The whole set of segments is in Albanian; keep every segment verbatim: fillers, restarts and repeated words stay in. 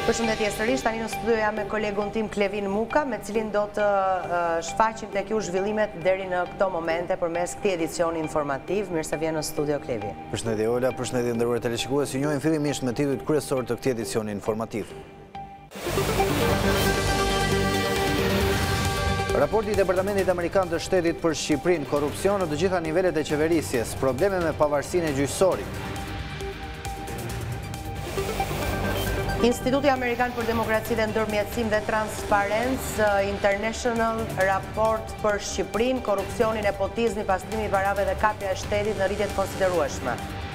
Përshëndetje sërish, tani në studio jam me kolegun tim Klevin Muka, me cilin do të shfaqim tek ju zhvillimet deri në këto momente përmes këtij edicioni informativ. Mirë se vjen në studio Klevi. Përshëndetje Ola, përshëndetje nderuar teleshikues. Ju njohim fillimisht me titujt kryesor të këtij edicioni informativ. Raporti i Departamentit Amerikan të Shtetit për Shqipërinë, korrupsion në të gjitha nivelet e qeverisjes, probleme me pavarësinë e gjyqësorit. Instituti Amerikan për Demokraci dhe Ndërmjetësim dhe Transparencë, International Raport për Shqipërinë, korrupsioni, nepotizmi, pastrimi i parave dhe kapja e shtetit në rritje të konsiderueshme.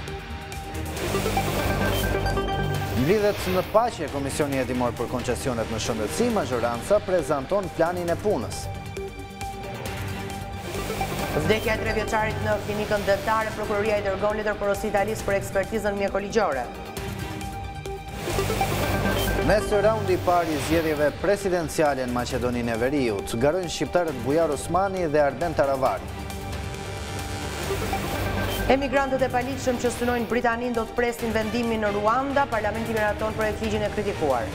Mblidhet në paqe Komisioni Hetimor për Koncesionet në Shëndetësi, majoranca prezanton planin e punës. Vdekja e tre vjeçarit në klinikën dentare, prokuroria i dërgon letër porosi italisë për ekspertizën mjekoligjore. Nesër raundi i parë i zgjedhjeve presidenciale në Maqedoninë e Veriut, garojnë shqiptarët Bujar Osmani dhe Arben Taravari. Emigrantët e paligjshëm që synojnë Britaninë do të presin vendimin në Ruanda, parlamenti miraton projekt ligjin e kritikuar.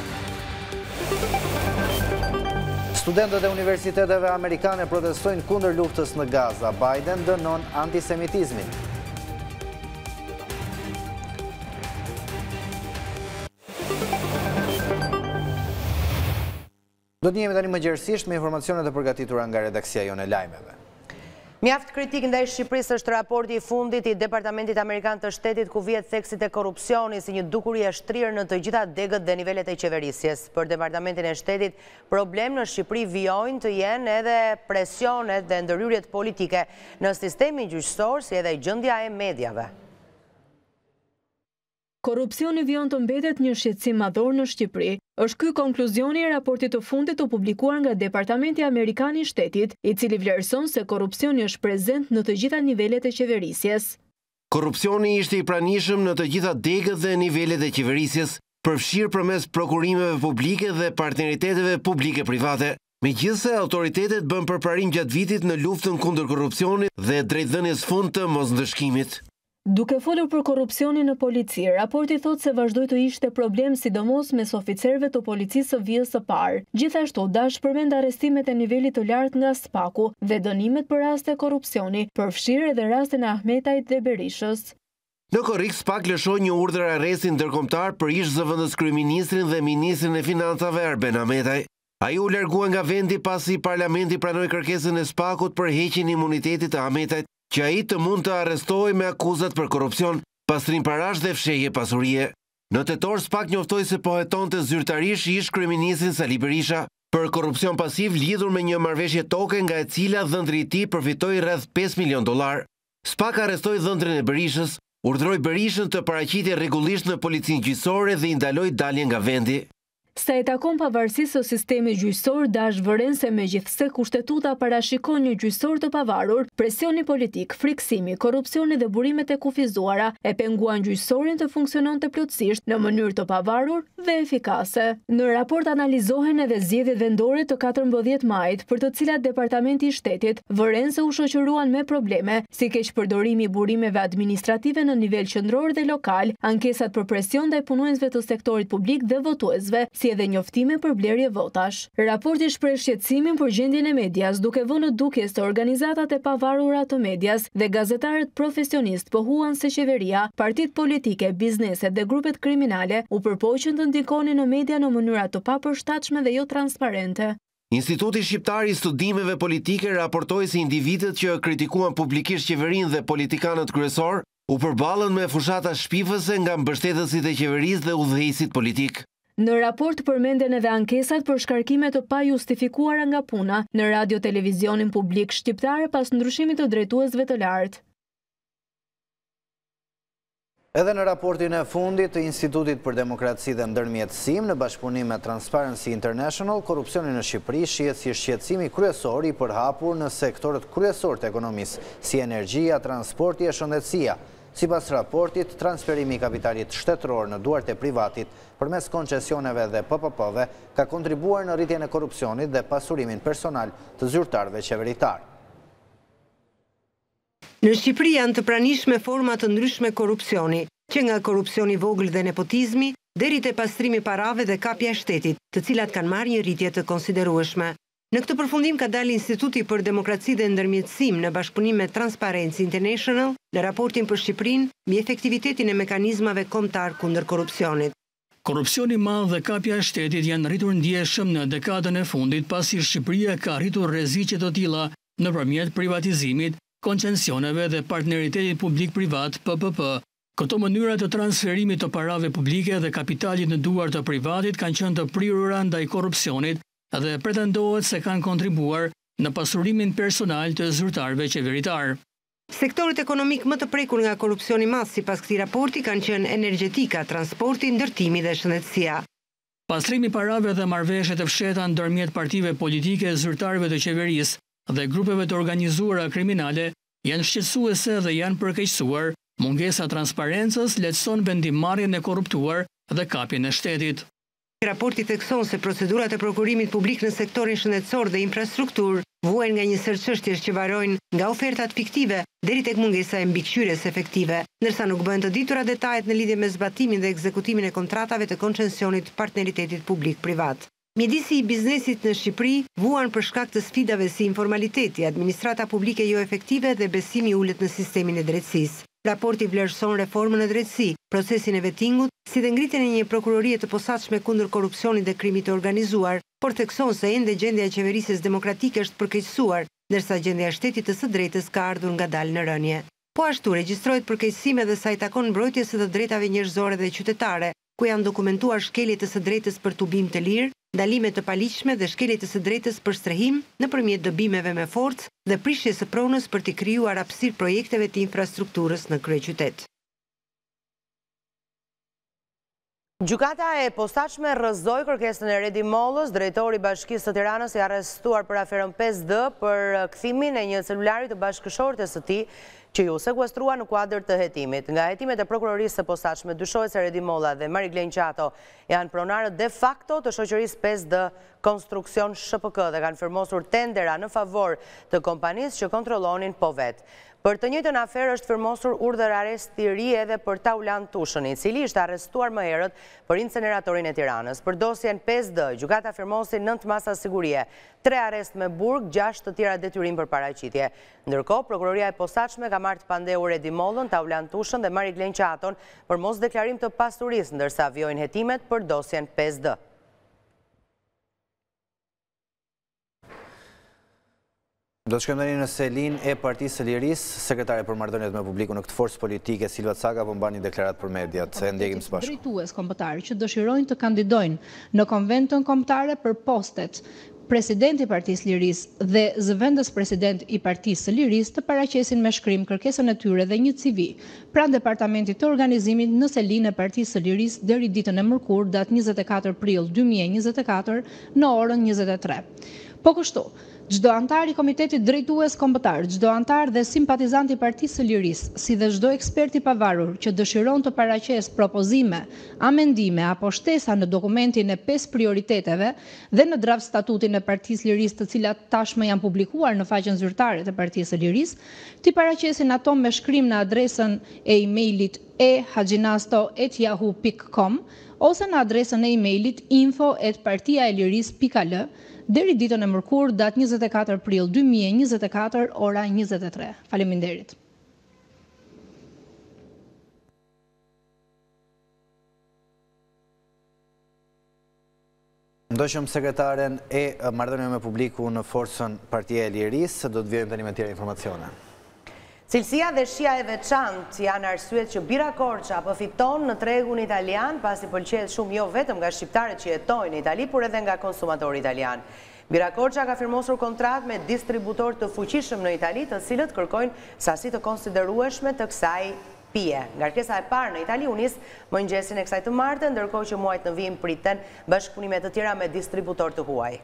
Studentët e universiteteve amerikane protestojnë kundër luftës në Gaza. Biden dënon antisemitizmin. Do të njemi tani më gjerësisht me informacionet e përgatitura nga redaksia jone lajmeve. Mjaft kritik ndaj Shqipërisë është raporti i fundit i Departamentit Amerikan të Shtetit ku vihet theksit e korrupsioni si një dukuri e shtrirë në të gjitha degët dhe nivelet e qeverisjes. Për Departamentin e Shtetit, problem në Shqipëri vijojnë të jenë edhe presionet dhe ndërhyrjet politike në sistemin gjyqësor si edhe gjendja e mediave. Korrupsioni vijon të mbetet një shqetësim madhor në Shqipëri. Është ky konkluzioni i raportit të fundit të publikuar nga Departamenti Amerikan i Shtetit, i cili vlerëson se korrupsioni është prezent në të gjitha nivelet e qeverisjes. Korrupsioni ishte i pranishëm në të gjitha degët dhe nivelet e qeverisjes, përfshirë përmes prokurimeve publike dhe partneriteteve publike-private. Megjithëse autoritetet bën përparim gjatë vitit në luftën kundër korrupsionit dhe drejtdhënies fund të mosndëshkimit. Duke folur për korrupsionin në polici, raporti thotë se vazhdoi të ishte problem sidomos mes oficerëve të policisë së vijës së parë. Gjithashtu dash përmend arrestimet e nivelit të lartë nga Spaku dhe dënimet për raste korrupsioni, përfshirë edhe rastin e Ahmetajt dhe Berishës. Në korrik, Spak lëshoi një urdhër arresti ndërkombëtar për ish zëvendës kryeministrin dhe ministrin e financave Arben Ahmetaj. Ai u largua nga vendi pasi parlamenti pranoi kërkesën e Spakut për heqjen e imunitetit të Ahmetajt, që ai të mund të arrestohej me akuzat për korrupsion, pastrim parash dhe fshehje pasurie. Në tetor, Spak njoftoi se po hetonte zyrtarisht ish kryeministrin Sali Berisha për korrupsion pasiv lidhur me një marrëveshje toke nga e cila dhëndri i tij përfitoi rreth pesë milion dollar. Spak arrestoi dhëndrin e Berishës, urdhëroi Berishën të paraqitej rregullisht në policinë gjyqësore dhe i ndaloi daljen nga vendi. Sa e takon pavarësisë së sistemit gjyqësor, dash vëren se megjithse kushtetuta parashikon një gjyqësor të pavarur, presioni politik, friksimi, korrupsioni dhe burimet e kufizuara e penguan gjyqësorin të funksiononte plotësisht në mënyrë të pavarur dhe efikase. Në raport analizohen edhe zgjedhjet vendore të katërmbëdhjetë majit, për të cilat Departamenti i Shtetit vëren se u shoqëruan me probleme, si keqpërdorimi i burimeve administrative në nivel qendror dhe lokal, ankesat për presion ndaj punonjësve të sektorit publik dhe votuesve, si edhe njoftime për blerje votash. Raporti shpreh shqetësimin për gjendjen e medias, duke vënë në dukje se organizatat e pavarura të medias dhe gazetarët profesionistë pohuan se qeveria, partitë politike, bizneset dhe grupet kriminale u përpoqën të ndikonin në media në mënyra të papërshtatshme dhe jo transparente. Instituti Shqiptar i Studimeve Politike raportoi se individët që kritikuan publikisht qeverinë dhe politikanët kryesor u përballën me fushata shpifëse nga mbështetësit e qeverisë dhe udhëheqësit politik. Në raport përmenden edhe ankesat për shkarkime të pajustifikuara nga puna në radio-televizionin publik shqiptar pas ndryshimit të drejtuesve të lartë. Edhe në raportin e fundit të Institutit për Demokraci dhe Ndërmjetësim në bashkëpunim me Transparency International, korrupsioni në Shqipëri shihet si shqetësimi kryesor i përhapur në sektorët kryesor të ekonomisë, si energjia, transporti e shëndetësia. Sipas raportit, transferimi i kapitalit shtetëror në duart e privatit përmes koncesioneve dhe P P P-ve ka kontribuar në rritjen e korrupsionit dhe pasurimin personal të zyrtarëve qeveritar. Në Shqipëri janë të pranishme forma të ndryshme korrupsioni, që nga korrupsioni vogël dhe nepotizmi, deri te pastrimi parave dhe kapja e shtetit, të cilat kanë marrë një rritje të konsiderueshme. Në këtë përfundim ka dalë Instituti për Demokraci dhe Ndërmjetësim në bashkëpunim me Transparency International në raportin për Shqipërinë mbi efektivitetin e mekanizmave kombëtar kundër korrupsionit. Korrupsioni i madh dhe kapja e shtetit janë rritur ndjeshëm në dekadën e fundit pasi Shqipëria ka arritur rreziqe të tilla nëpërmjet privatizimit, koncesioneve dhe partneritetit publik-privat P P P. Këto mënyra të transferimit të parave publike dhe kapitalit në duar të privatit kanë qenë të prirura ndaj korrupsionit dhe pretendohet se kanë kontribuar në pasurimin personal të zyrtarëve qeveritar. Sektorit ekonomik më të prekur nga korrupsioni i madh sipas këtij raporti kanë qenë energjetika, transporti, ndërtimi dhe shëndetësia. Pastrimi i parave dhe marrëveshjet e fshehta ndërmjet partive politike, zyrtarëve të qeverisë dhe grupeve të organizuara kriminale janë shqetësuese dhe janë përkeqësuar. Mungesa transparencës lehtëson vendimmarrjen e korruptuar dhe kapjen e shtetit. Raporti thekson se procedurat e prokurimit publik në sektorin shëndetësor dhe infrastruktur vuajnë nga një sër çështjesh që varojnë nga ofertat fiktive deri tek mungesa e mbikëqyrjes efektive, ndërsa nuk bëhen të ditura detajet në lidhje me zbatimin dhe ekzekutimin e kontratave të koncesionit partneritetit publik-privat. Mjedisi i biznesit në Shqipëri vuan për shkak të sfidave si informaliteti, administrata publike jo efektive dhe besimi ulët në sistemin e drejtësisë. Raporti vlerëson reformën e drejtësi, procesin e vettingut, si dhe ngritjen e një prokurorie të posaçme kundër korrupsionit dhe krimit të organizuar, por thekson se ende gjendja e qeverisjes demokratike është përkeqësuar, ndërsa gjendja e shtetit të së drejtës ka ardhur ngadalë në rënje. Po ashtu regjistrohet përkeqësim edhe sa i takon mbrojtjes së të drejtave njerëzore dhe qytetare, ku janë dokumentuar shkelje të së drejtës për tubim të lirë, ndalime të paligjshme dhe shkelje të së drejtës për strehim nëpërmjet dobimeve me forcë dhe prishjes së pronës për të krijuar hapësirë projekteve të infrastrukturës në kryeqytet. Gjykata e posaçme rrëzoi kërkesën e Redi Mollës, drejtori i Bashkisë së Tiranës i arrestuar për aferën pesë D për kthimin e një celulari të bashkëshortes së tij që ju sekuestrua në kuadër të hetimit. Nga hetimet e prokurorisë së posaçme dyshohet se Redi Molla dhe Mariglen Qato janë pronarët de facto të shoqërisë pesë D Konstruksion Sh P K dhe kanë firmosur tendera në favor të kompanisë që kontrollonin po vetë. Për të njëjtën aferë është firmosur urdhër arresti i ri edhe për Taulan Tushën, i cili ishte arrestuar më herët për inceneratorin e Tiranës. Për dosjen pesë D, gjykata firmosi nëntë masa sigurie, tre arrest me burg, gjashtë të tjera detyrim për paraqitje. Ndërkohë, prokuroria e posaçme ka marrë të pandehur Redi Mollën, Taulan Tushën dhe Mariglen Qaton për mos deklarim të pasurisë, ndërsa vjojnë hetimet për dosjen pesë D. Do të shkojmë tani në Selin e Partisë së Lirisë, sekretare për marrëdhëniet me publikun në këtë forcë politike, Silva Caka, po mban një deklarat për mediat, se ndjekim së bashku. Drejtues kombëtar që dëshirojnë të kandidojnë në konventën kombëtare për postet presidenti i Partisë Lirisë dhe zëvendës president i Partisë së Lirisë të paraqesin me shkrim kërkesën e tyre dhe një C V pranë departamentit të organizimit në Selin e Partisë së Lirisë deri ditën e mërkurë, datë njëzet e katër prill dy mijë e njëzet e katër në orën njëzet e tre. Po kështu, çdo antar i komitetit drejtues kombëtar, çdo antar dhe simpatizant i Partisë së Lirisë, si dhe çdo ekspert i pavarur që dëshiron të paraqesë propozime, amendime apo shtesa në dokumentin e pesë prioriteteve dhe në draft statutin e Partisë së Lirisë, të cilat tashmë janë publikuar në faqen zyrtare të Partisë së Lirisë, t'i paraqesin ato me shkrim në adresën e emailit e haxhinasto at yahoo dot com ose në adresën e emailit info at partia e liris dot l deri ditën e mërkurë, datë njëzet e katër prill dy mijë e njëzet e katër, ora njëzet e tre. Faleminderit. Ndoqëm sekretaren e marrëdhënieve me publiku në forcën Partia e Lirisë, do të vijmë tani me tjera informacione. Cilësia dhe shija e veçantë janë arsyet që Bira Korça përfiton në tregun italian, pasi pëlqejet shumë jo vetëm nga shqiptarët që jetojnë në Itali, por edhe nga konsumatorë italian. Bira Korça ka firmosur kontratë me distributor të fuqishëm në Itali, të cilët kërkojnë sasi të konsiderueshme të kësaj pije. Ngarkesa e parë në Itali u nis mëngjesin e kësaj të martë, ndërkohë që muajt në vijim priten bashkëpunime të tjera me distributor të huaj.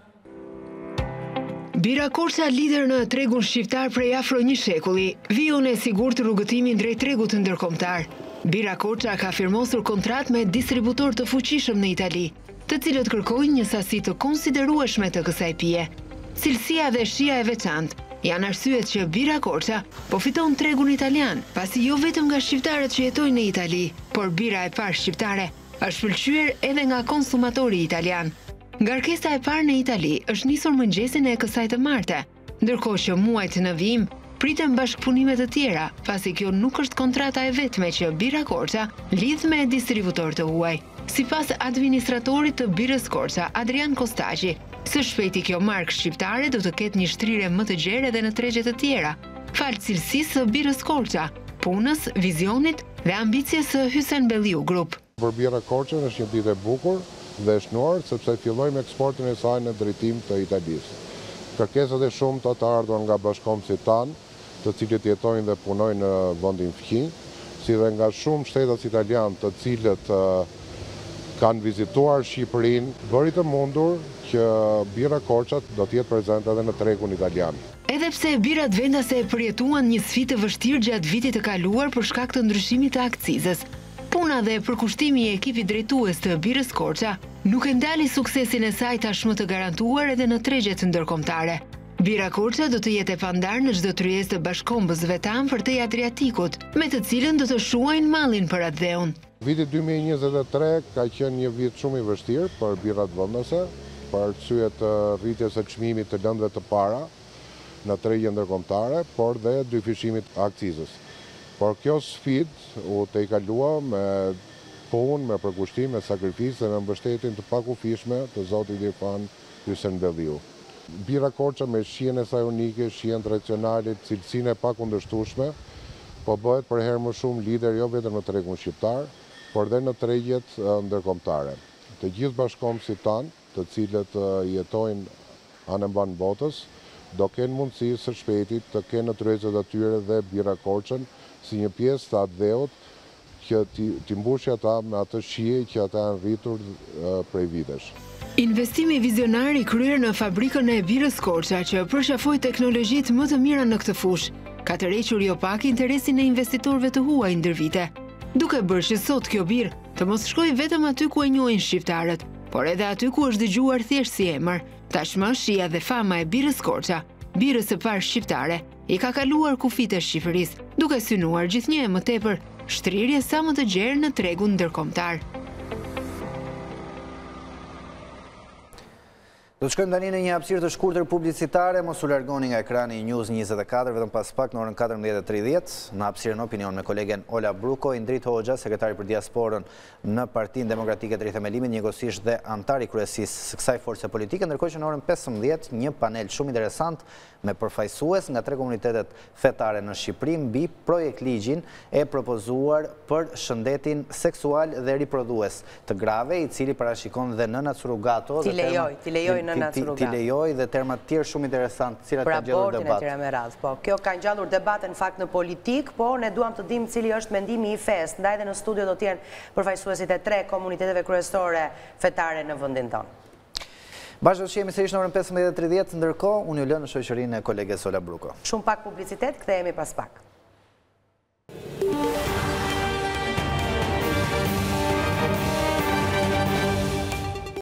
Bira Korça, lider në tregun shqiptar prej afro një shekulli, vijon e sigurt rrugëtimin drejt tregut të ndërkombëtar. Bira Korça ka firmosur kontratë me distributor të fuqishëm në Itali, të cilët kërkojnë një sasi të konsiderueshme të kësaj pije. Cilësia dhe shija e veçantë janë arsyet që Bira Korça po fiton tregun italian, pasi jo vetëm nga shqiptarët që jetojnë në Itali, por bira e parë shqiptare është pëlqyer edhe nga konsumatori italian. Ngarkesa e parë në Itali është nisur mëngjesin e kësaj të marte, ndërkohë që muajt në vijim priten bashkëpunime të tjera, pasi kjo nuk është kontrata e vetme që Bira Korça lidh me distributor të huaj. Sipas administratorit të Birës Korça, Adrian Kostaqi, së shpejti kjo markë shqiptare do të ketë një shtrire më të gjerë edhe në tregje të tjera, falë cilësisë së Birës Korça, punës, vizionit dhe ambicjes së Hysen Belliu Group. Për Bira Korça është një ditë e bukur dhe e shnuar sepse fillojmë eksportin e saj në drejtim të Italisë. Kërkesat e shumta të ardhur nga bashkëkombësit tanë, të cilët jetojnë dhe punojnë në vendin fqinj, si dhe nga shumë shtetet italianë të cilët kanë vizituar Shqipërinë, bëri të mundur që Bira Korça do të jetë prezente edhe në tregun italian. Edhe pse birat vendase përjetuan një sfidë të vështirë gjatë vitit të kaluar për shkak të ndryshimit të akcizës, puna dhe përkushtimi i ekipit drejtues të Birës Korça nuk e ndali suksesin e saj tashmë të garantuar edhe në tregjet ndërkombëtare. Bira Korça do të jetë e pandar në çdo tryezë të bashkombësve tanë përtej Adriatikut, me të cilën do të shuajnë mallin për atë dheun. Viti dy mijë e njëzet e tre ka qenë një vit shumë i vështirë për birat vendase, për arsye të rritjes së çmimit të lëndëve të para në tregje ndërkombëtare, por dhe dyfishimit akcizës. Por kjo sfidë u tejkalua me punë, me përkushtim, me sakrificë dhe me mbështetjen të pakufishme të zotit Irfan Hysen Belliu. Bira Korça me shijen e saj unike, shijen tradicionale, cilësinë e pakundërshtueshme, po bëhet për herë më shumë lider jo vetëm në tregun shqiptar, por dhe në tregjet ndërkombëtare. Të gjithë bashkëkombësit tanë, të cilët jetojnë anë mban botës, do kenë mundësi së shpejti të kenë në tryezët atyre dhe Bira Korçën si një pjesë të atë dheut që t'i mbushë ata me atë shije që ata janë rritur prej vitesh. Investimi vizionar i kryer në fabrikën e Birës Korça që përqafoi teknologjitë më të mira në këtë fushë, ka tërhequr jo pak interesin e investitorëve të huaj ndër vite, duke bërë që sot kjo birë të mos shkojë vetëm aty ku e njohin shqiptarët, por edhe aty ku është dëgjuar thjesht si emër. Tashmë shija dhe fama e Birës Korça, birës së parë shqiptare, i ka kaluar kufit e Shqipërisë, duke synuar gjithnjë më tepër shtrirje sa më të gjerë në tregun ndërkombëtar. Do të shkojmë tani në një hapësirë të shkurtër publicitare, mos u largoni nga ekrani News njëzet e katër, vetëm pas pak në orën katërmbëdhjetë e tridhjetë, në hapësirën Opinion me kolegen Ola Bruko, Indrit Hoxha, sekretari për diasporën në Partinë Demokratike të Rithemelimit, njëkohësisht dhe antari kryesisë së kësaj force politike, ndërkohë që në orën pesëmbëdhjetë një panel shumë interesant me përfaqësues nga tre komunitetet fetare në Shqipëri mbi projekt ligjin e propozuar për shëndetin seksual dhe riprodhues të grave, i cili parashikon dhe nënat surrogato, ti lejoj, ti lejoj nënat surrogato. Ti lejoj dhe terma të tjerë shumë interesant, cilat kanë gjallur debat. Po, kjo kanë gjallur debat në fakt në politik, po ne duam të dimë cili është mendimi i fesë, ndaj dhe në studio do të jenë përfaqësuesit e tre komuniteteve kryesore fetare në vendin tonë. Bashkë do të jemi sërish në orën pesëmbëdhjetë e tridhjetë, ndërkohë unë ju lë në shoqërinë e koleges Ola Bruko. Shumë pak publicitet, kthehemi pas pak.